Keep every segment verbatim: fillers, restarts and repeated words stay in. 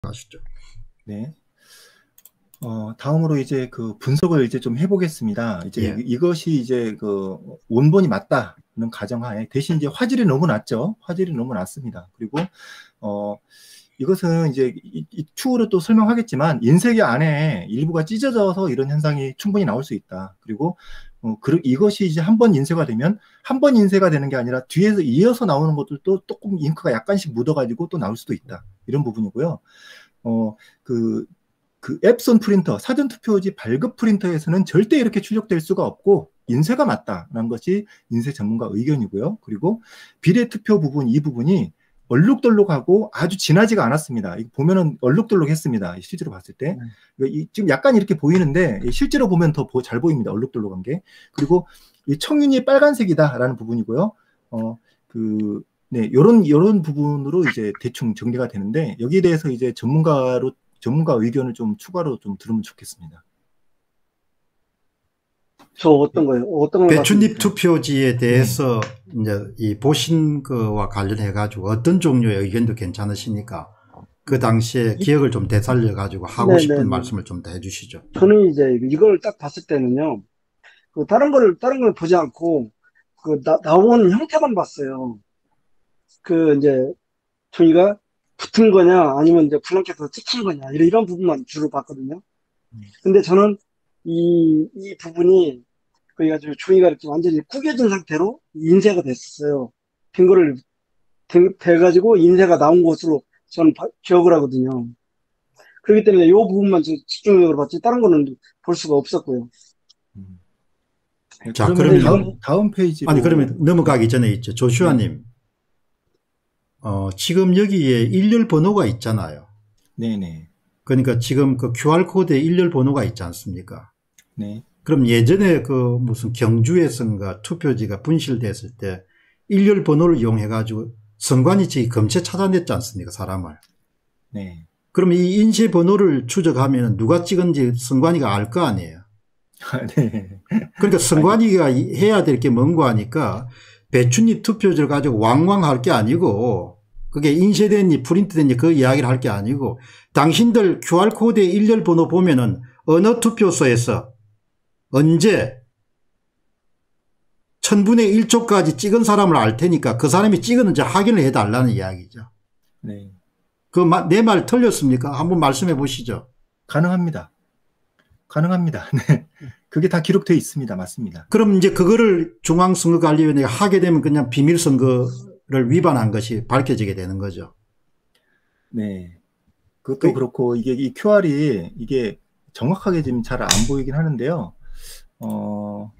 하시죠. 네. 어, 다음으로 이제 그 분석을 이제 좀 해보겠습니다. 이제 예. 이것이 이제 그 원본이 맞다는 가정하에 대신 이제 화질이 너무 낮죠. 화질이 너무 낮습니다. 그리고 어, 이것은 이제 이, 이 추후로 또 설명하겠지만 인쇄기 안에 일부가 찢어져서 이런 현상이 충분히 나올 수 있다. 그리고 어, 그, 이것이 이제 한 번 인쇄가 되면 한 번 인쇄가 되는 게 아니라 뒤에서 이어서 나오는 것들도 조금 잉크가 약간씩 묻어가지고 또 나올 수도 있다. 이런 부분이고요. 어, 그, 그 앱손 프린터, 사전투표지 발급 프린터에서는 절대 이렇게 출력될 수가 없고 인쇄가 맞다라는 것이 인쇄 전문가 의견이고요. 그리고 비례투표 부분, 이 부분이 얼룩덜룩하고 아주 진하지가 않았습니다. 이거 보면은 얼룩덜룩했습니다. 실제로 봤을 때. 네. 이, 지금 약간 이렇게 보이는데 실제로 보면 더 잘 보입니다. 얼룩덜룩한 게. 그리고 이 청윤이 빨간색이다라는 부분이고요. 어, 그, 네, 요런, 요런 부분으로 이제 대충 정리가 되는데 여기에 대해서 이제 전문가로 전문가 의견을 좀 추가로 좀 들으면 좋겠습니다. 저 어떤 거요? 어떤 거? 배춧잎 투표지에 대해서 네. 이제 이 보신 거와 관련해 가지고 어떤 종류의 의견도 괜찮으시니까 그 당시에 기억을 좀 되살려 가지고 하고 네네네. 싶은 말씀을 좀 더 해주시죠. 저는 이제 이걸 딱 봤을 때는요, 그 다른 걸 다른 걸 보지 않고 그 나, 나온 형태만 봤어요. 그 이제 종이가 붙은 거냐 아니면 이제 블랑켓에서 찍힌 거냐 이런, 이런 부분만 주로 봤거든요. 근데 저는 이, 이 부분이 그래가지고 종이가 이렇게 완전히 구겨진 상태로 인쇄가 됐었어요. 된 거를 된, 돼가지고 인쇄가 나온 것으로 저는 바, 기억을 하거든요. 그렇기 때문에 이 부분만 집중적으로 봤지 다른 거는 볼 수가 없었고요. 음. 네, 자, 그러면 그러면 다음, 다음 페이지 아니 그러면 넘어가기 전에 있죠. 조슈아님. 네. 어, 지금 여기에 일렬 번호가 있잖아요. 네네. 그러니까 지금 그 큐알코드에 일렬 번호가 있지 않습니까? 네. 그럼 예전에 그 무슨 경주에선가 투표지가 분실됐을 때 일렬 번호를 이용해가지고 선관위 측이 검체 찾아냈지 않습니까? 사람을. 네. 그럼 이 인쇄 번호를 추적하면 누가 찍은지 선관위가 알 거 아니에요. 네. 그러니까 선관위가 해야 될 게 뭔가 하니까 배춧잎 투표지를 가지고 왕왕 할 게 아니고 그게 인쇄됐니 프린트됐니 그 이야기를 할 게 아니고 당신들 큐알코드에 일렬 번호 보면은 어느 투표소에서 언제 천분의 일 초까지 찍은 사람을 알 테니까 그 사람이 찍었는지 확인을 해달라는 이야기죠. 네. 그 내 말 틀렸습니까? 한번 말씀해 보시죠. 가능합니다. 가능합니다. 네. 그게 다 기록되어 있습니다. 맞습니다. 그럼 이제 그거를 중앙선거관리위원회가 하게 되면 그냥 비밀선거를 위반한 것이 밝혀지게 되는 거죠. 네. 그것도 그, 그렇고 이게 이 큐알이 이게 정확하게 지금 잘 안 보이긴 하는데요. 어,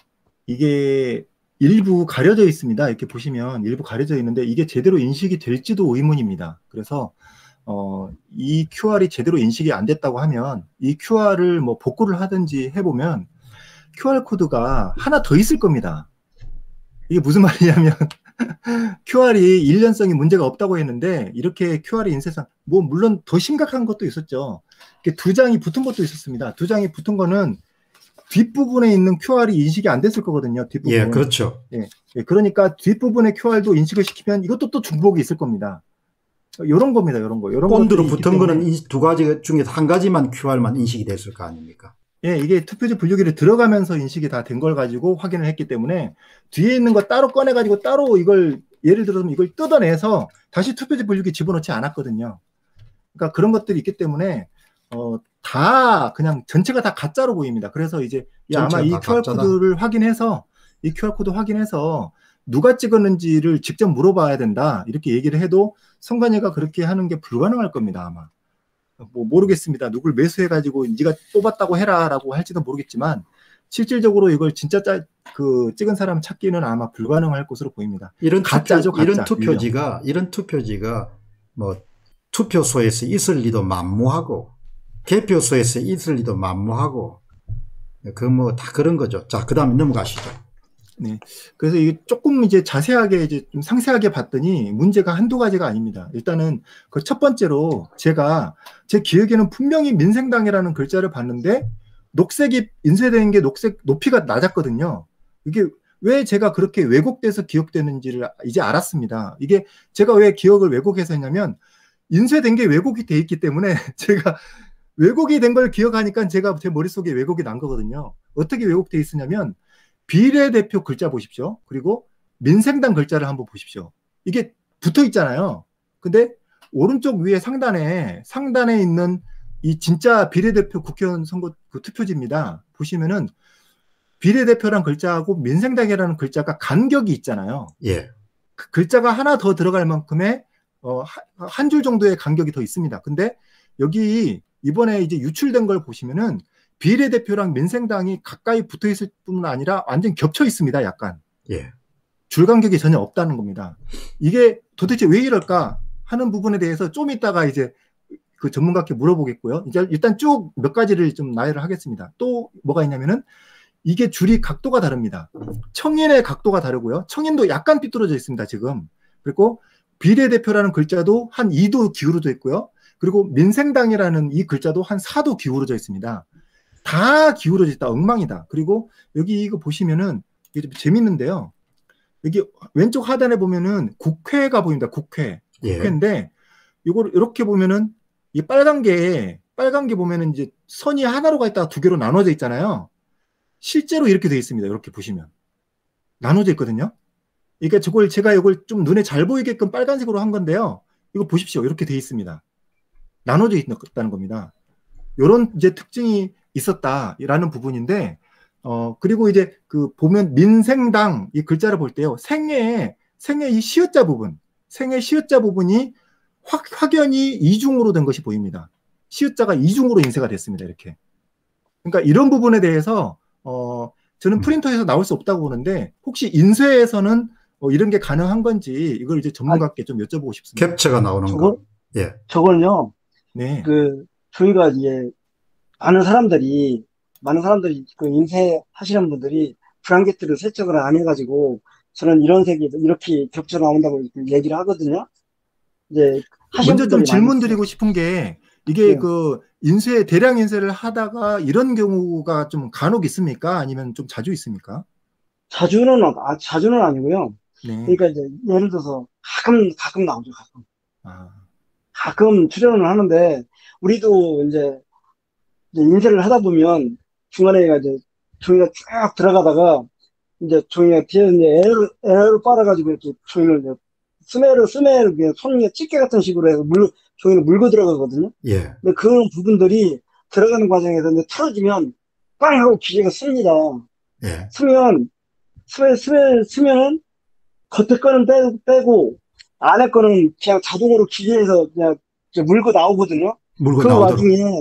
이게 일부 가려져 있습니다. 이렇게 보시면 일부 가려져 있는데 이게 제대로 인식이 될지도 의문입니다. 그래서 어, 이 큐알이 제대로 인식이 안 됐다고 하면 이 큐알을 뭐 복구를 하든지 해보면 큐알코드가 하나 더 있을 겁니다. 이게 무슨 말이냐면 큐알이 일련성이 문제가 없다고 했는데 이렇게 큐알이 인쇄상 뭐 물론 더 심각한 것도 있었죠. 두 장이 붙은 것도 있었습니다. 두 장이 붙은 거는 뒷부분에 있는 큐알이 인식이 안 됐을 거거든요. 뒷부분. 예, 그렇죠. 예, 예, 그러니까 뒷부분의 큐알도 인식을 시키면 이것도 또 중복이 있을 겁니다. 요런 겁니다. 요런 거. 요런 본드로 붙은 거는 두 가지 중에 한 가지만 큐알만 인식이 됐을 거 아닙니까? 예, 이게 투표지 분류기를 들어가면서 인식이 다 된 걸 가지고 확인을 했기 때문에 뒤에 있는 거 따로 꺼내가지고 따로 이걸 예를 들어서 이걸 뜯어내서 다시 투표지 분류기 집어넣지 않았거든요. 그러니까 그런 것들이 있기 때문에 어, 다 그냥 전체가 다 가짜로 보입니다. 그래서 이제 아마 이 큐알코드를 확인해서 이 큐알코드 확인해서 누가 찍었는지를 직접 물어봐야 된다. 이렇게 얘기를 해도 선관위가 그렇게 하는 게 불가능할 겁니다. 아마. 뭐 모르겠습니다. 누굴 매수해가지고 네가 뽑았다고 해라라고 할지도 모르겠지만 실질적으로 이걸 진짜 짜, 그 찍은 사람 찾기는 아마 불가능할 것으로 보입니다. 이런 가짜죠, 투표, 가짜. 이런 투표지가 유령. 이런 투표지가 뭐 투표소에서 있을 리도 만무하고 개표소에서 있을 리도 만무하고 그 뭐 다 그런 거죠. 자, 그다음에 넘어가시죠. 네. 그래서 이게 조금 이제 자세하게 이제 좀 상세하게 봤더니 문제가 한두 가지가 아닙니다. 일단은 그 첫 번째로 제가 제 기억에는 분명히 민생당이라는 글자를 봤는데 녹색이 인쇄된 게 녹색 높이가 낮았거든요. 이게 왜 제가 그렇게 왜곡돼서 기억되는지를 이제 알았습니다. 이게 제가 왜 기억을 왜곡해서 했냐면 인쇄된 게 왜곡이 돼 있기 때문에 제가 왜곡이 된 걸 기억하니까 제가 제 머릿속에 왜곡이 난 거거든요. 어떻게 왜곡돼 있으냐면 비례대표 글자 보십시오. 그리고 민생당 글자를 한번 보십시오. 이게 붙어 있잖아요. 근데 오른쪽 위에 상단에 상단에 있는 이 진짜 비례대표 국회의원 선거 그 투표지입니다. 보시면은 비례대표란 글자하고 민생당이라는 글자가 간격이 있잖아요. 예. 그 글자가 하나 더 들어갈 만큼의 어, 한 줄 정도의 간격이 더 있습니다. 근데 여기 이번에 이제 유출된 걸 보시면은 비례대표랑 민생당이 가까이 붙어 있을 뿐만 아니라 완전 겹쳐 있습니다. 약간. 예. 줄 간격이 전혀 없다는 겁니다. 이게 도대체 왜 이럴까 하는 부분에 대해서 좀 이따가 이제 그 전문가께 물어보겠고요. 이제 일단 쭉 몇 가지를 좀 나열을 하겠습니다. 또 뭐가 있냐면은 이게 줄이 각도가 다릅니다. 청인의 각도가 다르고요. 청인도 약간 삐뚤어져 있습니다. 지금. 그리고 비례대표라는 글자도 한 이 도 기울어져 있고요. 그리고 민생당이라는 이 글자도 한 사 도 기울어져 있습니다. 다 기울어져 있다. 엉망이다. 그리고 여기 이거 보시면은 이게 좀 재밌는데요. 여기 왼쪽 하단에 보면은 국회가 보입니다. 국회. 예. 국회인데 이걸 이렇게 보면은 이 빨간 게 빨간 게 보면은 이제 선이 하나로 가 있다가 두 개로 나눠져 있잖아요. 실제로 이렇게 돼 있습니다. 이렇게 보시면 나눠져 있거든요. 그러니까 저걸 제가 이걸 좀 눈에 잘 보이게끔 빨간색으로 한 건데요. 이거 보십시오. 이렇게 돼 있습니다. 나눠져 있다는 겁니다. 이런 이제 특징이 있었다라는 부분인데, 어 그리고 이제 그 보면 민생당 이 글자를 볼 때요, 생애 생애 이 시읒자 부분, 생애 시읒자 부분이 확 확연히 이중으로 된 것이 보입니다. 시읒자가 이중으로 인쇄가 됐습니다. 이렇게. 그러니까 이런 부분에 대해서 어 저는 프린터에서 나올 수 없다고 보는데 혹시 인쇄에서는 어, 이런 게 가능한 건지 이걸 이제 전문가께 아, 좀 여쭤보고 싶습니다. 캡처가 나오는 저걸, 거. 예. 저걸요. 네. 그 저희가 이제 많은 사람들이 많은 사람들이 그 인쇄하시는 분들이 브랑켓들을 세척을 안 해가지고 저는 이런 색이 이렇게 겹쳐 나온다고 얘기를 하거든요. 이제 먼저 좀 질문 드리고 싶은 게 이게 네. 그 인쇄 대량 인쇄를 하다가 이런 경우가 좀 간혹 있습니까? 아니면 좀 자주 있습니까? 자주는 아, 자주는 아니고요. 네. 그러니까 이제 예를 들어서 가끔 가끔 나오죠. 가끔. 아. 가끔 출연을 하는데 우리도 이제, 이제 인쇄를 하다 보면 중간에 이제 종이가 쭉 들어가다가 이제 종이가 뒤에 이제 에어를, 에어를 빨아가지고 이렇게 종이를 이제 스매를 스매를 그냥 손에 집게 같은 식으로 해서 물 종이를 물고 들어가거든요. 예. 근데 그런 부분들이 들어가는 과정에서 이제 틀어지면 빵 하고 기계가 씁니다. 예. 쓰면 스매 스매 쓰면은 겉에 거는 빼, 빼고 안에 거는 그냥 자동으로 기계에서 그냥 물고 나오거든요. 물고 그 나오도록. 와중에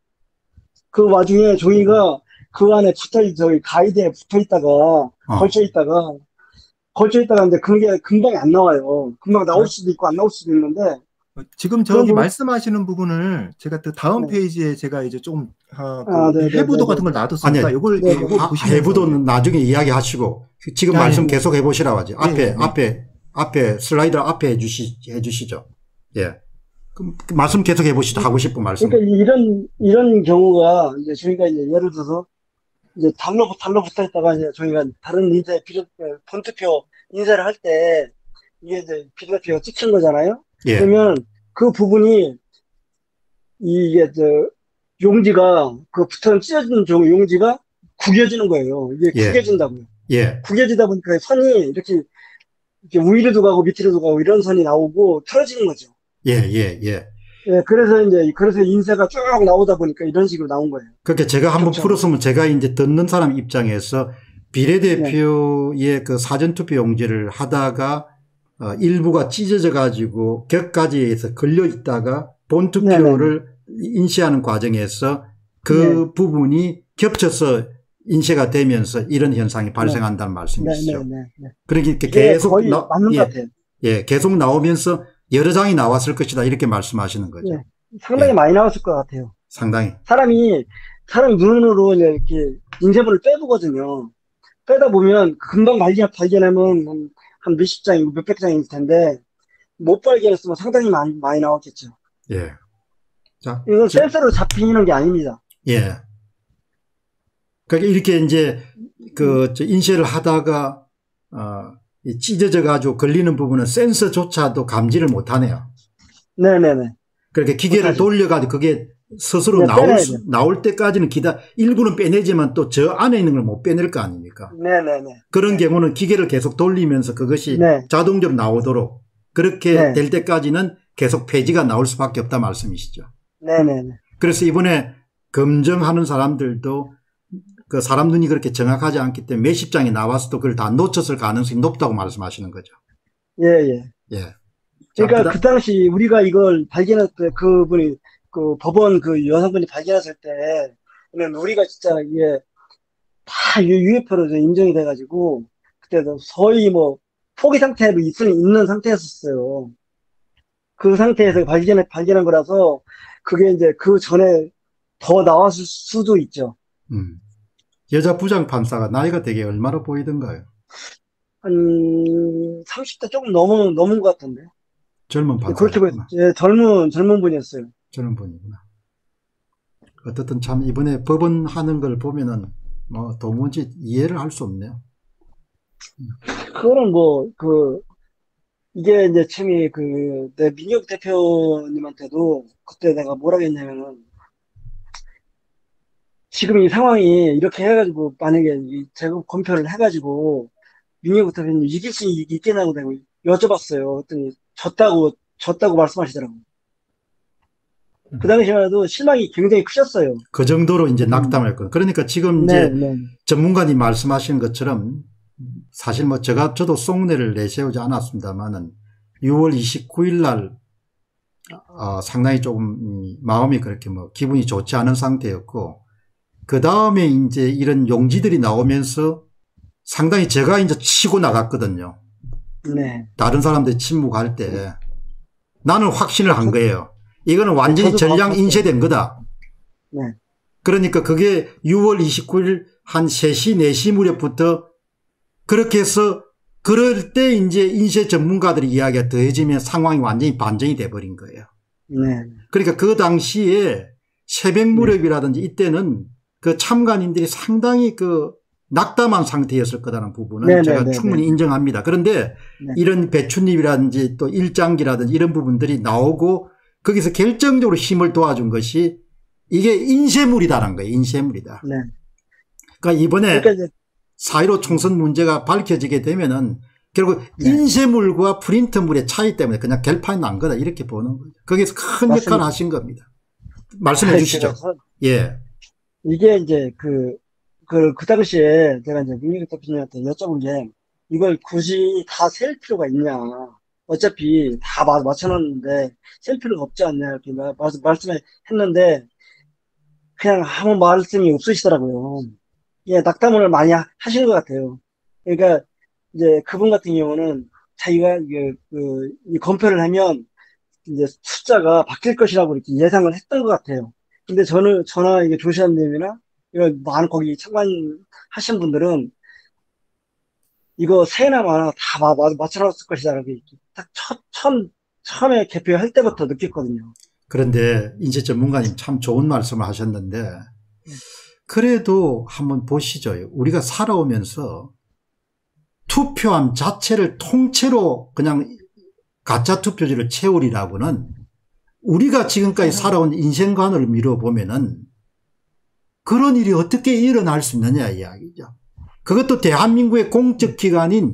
그 와중에 종이가 그 안에 붙어 저기 가이드에 붙어 있다가 어. 걸쳐 있다가 걸쳐 있다가 근데 그게 금방 안 나와요. 금방 나올 수도 있고 안 나올 수도 있는데 지금 저기 말씀하시는 부분을 제가 또 다음 네. 페이지에 제가 이제 좀 어, 그 아, 해부도 같은 걸 놔뒀으니까 아니, 이걸 네. 이걸 보시면 해부도는 나중에 이야기하시고 지금 아, 말씀 네. 계속 해보시라고 하지. 앞에 네. 앞에 앞에 슬라이드 앞에 해주시 해주시죠. 예. 그럼 말씀 계속 해보시죠. 하고 싶은 말씀. 그러니까 이런 이런 경우가 이제 저희가 이제 예를 들어서 이제 달러 달러 붙어 있다가 이제 저희가 다른 인쇄 비례 본투표 인쇄를 할 때 이게 이제 비례대표가 찍힌 거잖아요. 예. 그러면 그 부분이 이게 저 용지가 그 붙어 찢어지는 종 용지가 구겨지는 거예요. 이게 예. 구겨진다고요. 예. 구겨지다 보니까 선이 이렇게 이렇게 위로도 가고 밑으로도 가고 이런 선이 나오고 틀어지는 거죠. 예, 예, 예. 예, 그래서 이제, 그래서 인쇄가 쭉 나오다 보니까 이런 식으로 나온 거예요. 그러니까 제가 한번 그렇죠. 풀었으면 제가 이제 듣는 사람 입장에서 비례대표의 네. 그 사전투표 용지를 하다가 어, 일부가 찢어져 가지고 격가지에서 걸려 있다가 본투표를 네네. 인쇄하는 과정에서 그 네. 부분이 겹쳐서 인쇄가 되면서 이런 현상이 발생한다는 네. 말씀이시죠. 네네네. 그러니까 계속 거의 나, 맞는 예, 것 같아요. 예, 계속 나오면서 여러 장이 나왔을 것이다 이렇게 말씀하시는 거죠. 네. 상당히 예. 많이 나왔을 것 같아요. 상당히. 사람이 사람 눈으로 이렇게 인쇄물을 빼보거든요. 빼다 보면 금방 발견 발견하면 한, 한 몇십 장이고 몇백 장일 텐데 못 발견했으면 상당히 많이 많이 나왔겠죠. 예. 자, 이건 저, 센서로 잡히는 게 아닙니다. 예. 그러니까 이렇게 이제 그 인쇄를 하다가 어. 찢어져 가지고 걸리는 부분은 센서조차도 감지를 못하네요. 네네네. 그렇게 기계를 못하죠. 돌려가지고 그게 스스로 네, 나올, 빼내야 수- 돼요. 나올 때까지는 기다, 일부는 빼내지만 또 저 안에 있는 걸 못 빼낼 거 아닙니까? 네네네. 그런 네. 경우는 기계를 계속 돌리면서 그것이 네. 자동적으로 나오도록 그렇게 네. 될 때까지는 계속 폐지가 나올 수밖에 없다 말씀이시죠. 네네네. 그래서 이번에 검증하는 사람들도 그 사람 눈이 그렇게 정확하지 않기 때문에 몇십 장이 나와서도 그걸 다 놓쳤을 가능성이 높다고 말씀하시는 거죠. 예, 예. 예. 자, 그러니까 그다, 그 당시 우리가 이걸 발견할 때 그분이 그 법원 그 여성분이 발견했을 때는 우리가 진짜 이게 다 유에프오로 인정이 돼가지고 그때도 거의 뭐 포기 상태로 있, 있는 상태였었어요. 그 상태에서 발견, 발견한 거라서 그게 이제 그 전에 더 나왔을 수도 있죠. 음. 여자 부장 판사가 나이가 되게 얼마나 보이던가요? 한 삼십 대 조금 넘은, 넘은 것 같은데. 젊은 그렇게 보였, 판사였구나. 예, 젊은, 젊은 분이었어요. 젊은 분이구나. 어떻든 참 이번에 법원 하는 걸 보면은 뭐 도무지 이해를 할 수 없네요. 그거는 뭐, 그, 이게 이제 처음에 그, 내 민혁 대표님한테도 그때 내가 뭐라고 했냐면은, 지금 이 상황이 이렇게 해가지고, 만약에 이 재검 검표를 해가지고, 민혁 대표님 이길 수 있- 있겠냐고 내가 여쭤봤어요. 그랬더니, 졌다고, 졌다고 말씀하시더라고요. 그 당시만 해도 실망이 굉장히 크셨어요. 그 정도로 이제 음. 낙담했거든요. 그러니까 지금 네, 이제 네. 전문가님 말씀하신 것처럼 사실 뭐 제가 저도 속내를 내세우지 않았습니다만은 유월 이십구일 날 어, 상당히 조금 마음이 그렇게 뭐 기분이 좋지 않은 상태였고 그 다음에 이제 이런 용지들이 나오면서 상당히 제가 이제 치고 나갔거든요. 네. 다른 사람들이 침묵할 때 나는 확신을 한 거예요. 이거는 완전히 저도 전량 봤어요. 인쇄된 거다. 네. 그러니까 그게 유월 이십구일 한 세 시, 네 시 무렵부터 그렇게 해서 그럴 때 이제 인쇄 전문가들이 이야기가 더해지면 상황이 완전히 반전이 돼버린 거예요. 네. 그러니까 그 당시에 새벽 무렵이라든지 이때는 그 참관인들이 상당히 그 낙담한 상태였을 거다라는 부분은 네, 제가 네, 네, 충분히 네. 인정합니다. 그런데 네. 이런 배춧잎이라든지 또 일장기라든지 이런 부분들이 나오고 거기서 결정적으로 힘을 도와준 것이 이게 인쇄물이다라는 거예요. 인쇄물이다. 네. 그러니까 이번에 그러니까 이제, 사 일오 총선 문제가 밝혀지게 되면은 결국 네. 인쇄물과 프린트물의 차이 때문에 그냥 결판이 난 거다 이렇게 보는 거죠. 거기서 큰 맞습니다. 역할을 하신 겁니다. 말씀해 아, 주시죠. 제가 예. 이게 이제 그, 그, 그 당시에 제가 이제 민혁 대표님한테 여쭤본 게 이걸 굳이 다 셀 필요가 있냐. 어차피 다 마- 맞춰놨는데 셀 필요가 없지 않냐. 이렇게 마- 말씀, 말씀을 했는데 그냥 아무 말씀이 없으시더라고요. 예, 낙담을 많이 하- 하시는 것 같아요. 그러니까 이제 그분 같은 경우는 자기가 이게 그, 이 검표를 하면 이제 숫자가 바뀔 것이라고 이렇게 예상을 했던 것 같아요. 근데 저는, 저나 이게 조시아님이나 이런 많은 거기 참관하신 분들은 이거 세나 마나 다 마- 마- 맞춰놨을 것이다라고 이렇게 딱 첫, 처음, 처음에 개표할 때부터 느꼈거든요. 그런데 인쇄 전문가님 참 좋은 말씀을 하셨는데 그래도 한번 보시죠. 우리가 살아오면서 투표함 자체를 통째로 그냥 가짜 투표지를 채우리라고는 우리가 지금까지 살아온 인생관을 미뤄보면은 그런 일이 어떻게 일어날 수 있느냐 이야기죠. 그것도 대한민국의 공적기관인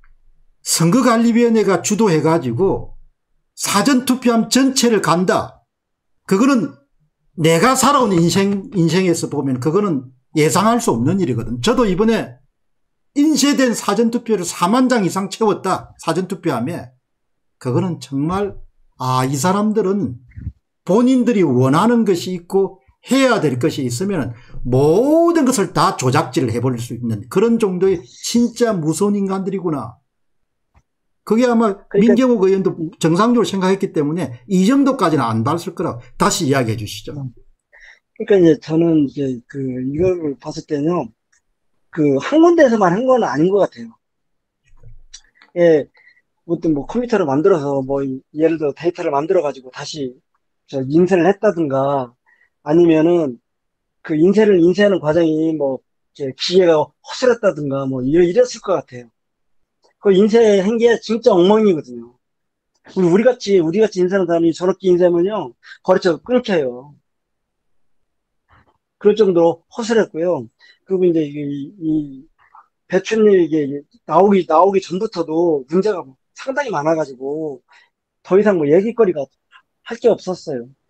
선거관리위원회가 주도해가지고 사전투표함 전체를 간다. 그거는 내가 살아온 인생, 인생에서 보면 그거는 예상할 수 없는 일이거든. 저도 이번에 인쇄된 사전투표를 사만 장 이상 채웠다. 사전투표함에. 그거는 정말 아, 이 사람들은 본인들이 원하는 것이 있고 해야 될 것이 있으면 모든 것을 다 조작질을 해버릴 수 있는 그런 정도의 진짜 무서운 인간들이구나. 그게 아마 그러니까, 민경욱 의원도 정상적으로 생각했기 때문에 이 정도까지는 안 봤을 거라고 다시 이야기해 주시죠. 그러니까 이제 저는 이제 그 이걸 봤을 때는요, 그 한 군데에서만 한 건 아닌 것 같아요. 예, 어떤 뭐 컴퓨터를 만들어서 뭐 예를 들어 데이터를 만들어 가지고 다시 저 인쇄를 했다든가 아니면은 그 인쇄를 인쇄하는 과정이 뭐 이렇게 기계가 허술했다든가 뭐 이랬을 것 같아요. 그 인쇄한 게 진짜 엉망이거든요. 우리, 우리 같이, 우리 같이 인사하는 사람이 저렇게 인사하면요, 거래처가 끊겨요. 그럴 정도로 허술했고요. 그리고 이제 이, 이 배추님 이게 나오기, 나오기 전부터도 문제가 상당히 많아가지고, 더 이상 뭐 얘기거리가 할 게 없었어요.